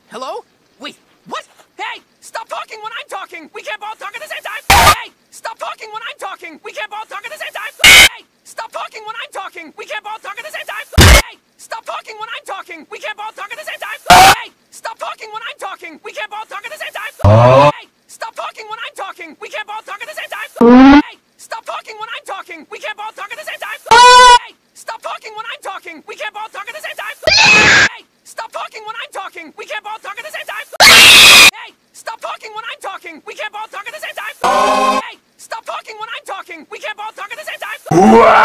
Hello? Wait, what? Hey, stop talking when I'm talking! We can't both talk at the same time! Hey, stop talking when I'm talking! We can't both talk at the same time! Hey, stop talking when I'm talking! We can't both talk at the same time! Hey, stop talking when I'm talking! We can't both talk at the same time! Hey, stop talking when I'm talking! We can't both talk at the same time! Hey, stop talking when I'm talking! We can't both talk at the same time! Hey, stop talking when I'm talking! We can't both talk at the same time! Hey, stop talking when I'm talking! We can't both talk at the same time! Hey, stop talking when I'm talking! We can't both talk at the same time! Hey, stop talking when I'm talking! We can't both talk at the same time! Hey, stop talking when I'm talking! We can't both talk at the same time!